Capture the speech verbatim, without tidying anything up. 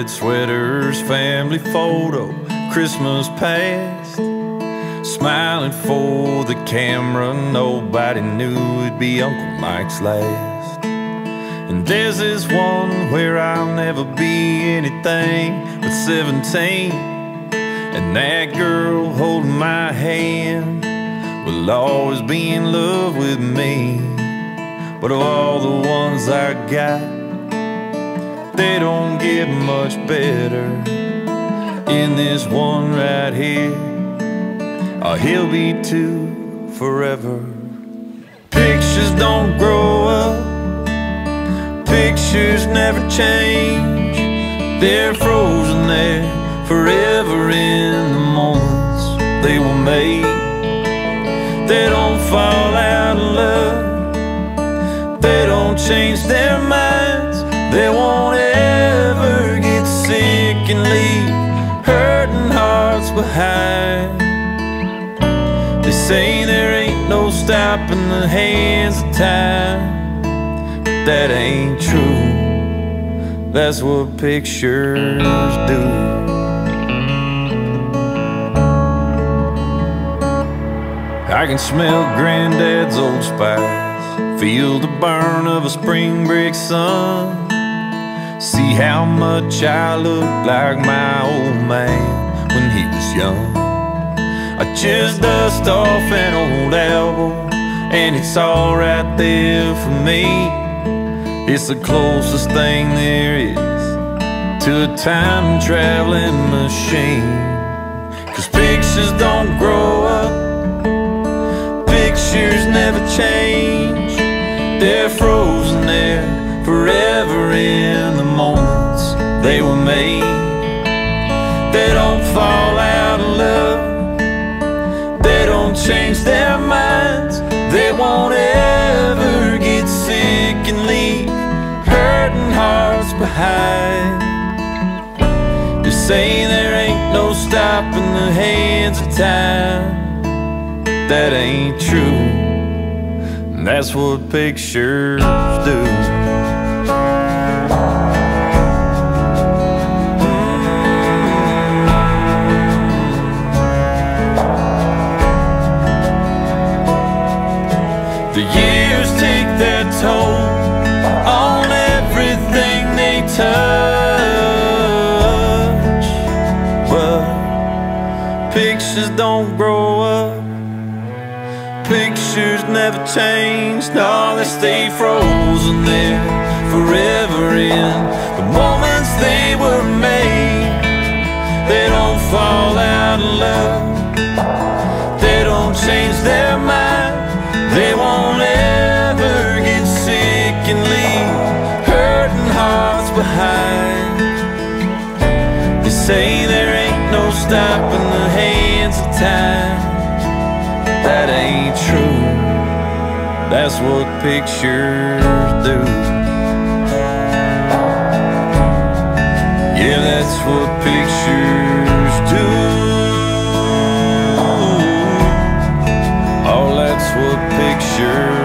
red sweaters, family photo, Christmas past. Smiling for the camera, nobody knew it'd be Uncle Mike's last. And there's this one where I'll never be anything but seventeen, and that girl holding my hand will always be in love with me. But of all the ones I got, they don't get much better. In this one right here, oh, he'll be two forever. Pictures don't grow up, pictures never change. They're frozen there forever in the moments they were made. They don't fall out of love, they don't change their minds. They won't ever get sick and leave hurting hearts behind. They say there ain't no stopping the hands of time, but that ain't true. That's what pictures do. I can smell Granddad's Old Spice, feel the burn of a spring break sun, see how much I look like my old man when he was young. I just dust off an old album, and it's all right there for me. It's the closest thing there is to a time-traveling machine. 'Cause pictures don't grow up, pictures never change. They're frozen there forever in the moments they were made. They don't fall out of love, they don't change their minds. They won't ever get sick and leave hurting hearts behind. They say there ain't no stopping the hands of time. That ain't true. That's what pictures do. The years take their toll on everything they touch, but pictures don't grow up, pictures never change. No, they stay frozen there forever in the moments they were made. They don't fall out of love, they don't change their mind. They won't ever get sick and leave hurting hearts behind. They say there ain't no stopping the hands of time. That ain't true. That's what pictures do. Yeah, that's what pictures do. Oh, that's what pictures